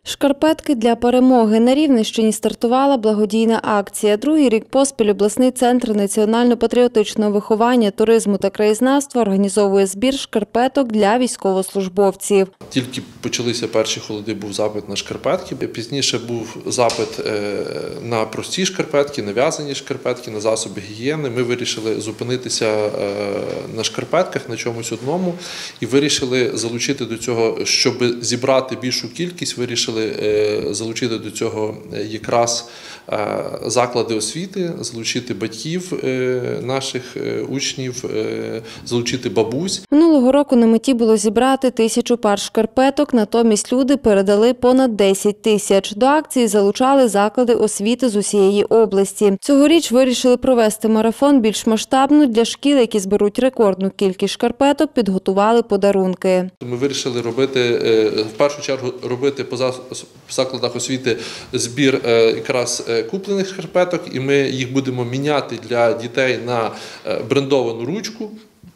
Шкарпетки для перемоги. На Рівненщині стартувала благодійна акція. Другий рік поспіль обласний центр національно-патріотичного виховання, туризму та краєзнавства організовує збір шкарпеток для військовослужбовців. Тільки почалися перші холоди, був запит на шкарпетки. Пізніше був запит на прості шкарпетки, на в'язані шкарпетки, на засоби гігієни. Ми вирішили зупинитися на шкарпетках, на чомусь одному, і вирішили залучити до цього, щоб зібрати більшу кількість, вирішили залучити до цього якраз заклади освіти, залучити батьків наших учнів, залучити бабусь. Минулого року на меті було зібрати 1000 пар шкарпеток, натомість люди передали понад 10 тисяч. До акції залучали заклади освіти з усієї області. Цьогоріч вирішили провести марафон більш масштабно. Для шкіл, які зберуть рекордну кількість шкарпеток, підготували подарунки. Ми вирішили в першу чергу робити по закладах освіти збір якраз куплених шкарпеток, і ми їх будемо міняти для дітей на брендовану ручку.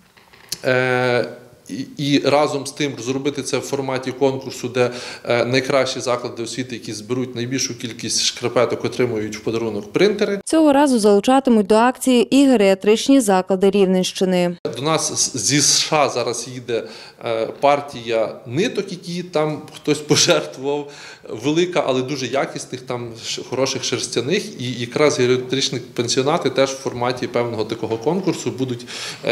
І разом з тим зробити це в форматі конкурсу, де найкращі заклади освіти, які зберуть найбільшу кількість шкарпеток, отримують в подарунок принтери. Цього разу залучатимуть до акції і геріатричні заклади Рівненщини. До нас зі США зараз їде партія ниток, які там хтось пожертвував, велика, але дуже якісних, там хороших шерстяних. І якраз геріатричні пенсіонати теж в форматі певного такого конкурсу будуть,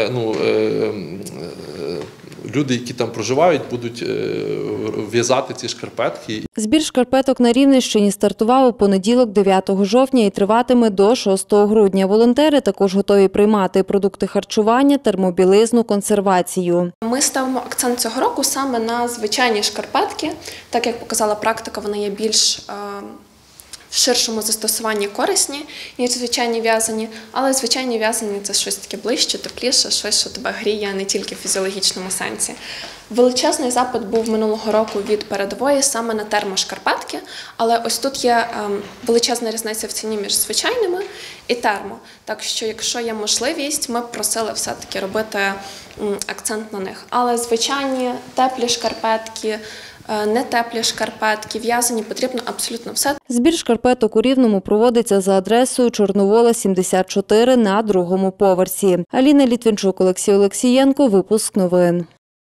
люди, які там проживають, будуть в'язати ці шкарпетки. Збір шкарпеток на Рівненщині стартував у понеділок, 9 жовтня, і триватиме до 6 грудня. Волонтери також готові приймати продукти харчування, термобілизну, консервацію. Ми ставимо акцент цього року саме на звичайні шкарпетки. Так як показала практика, вони є більш в ширшому застосуванні корисні, ніж звичайні в'язані. Але звичайні в'язані – це щось таке ближче, тепліше, щось, що тебе гріє, не тільки в фізіологічному сенсі. Величезний запит був минулого року від передової саме на термошкарпетки, але ось тут є величезна різниця в ціні між звичайними і термо. Так що, якщо є можливість, ми б просили все-таки робити акцент на них. Але звичайні теплі шкарпетки, не теплі шкарпетки, в'язані, потрібно абсолютно все. Збір шкарпеток у Рівному проводиться за адресою Чорновола, 74 на 2-му поверсі. Аліна Літвінчук, Олексій Олексієнко, випуск новин.